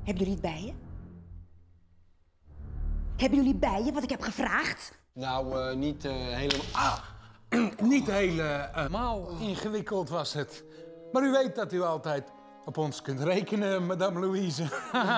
Hebben jullie het bij je? Hebben jullie bij je wat ik heb gevraagd? Nou, niet helemaal... Niet helemaal ingewikkeld was het. Maar u weet dat u altijd op ons kunt rekenen, madame Louise.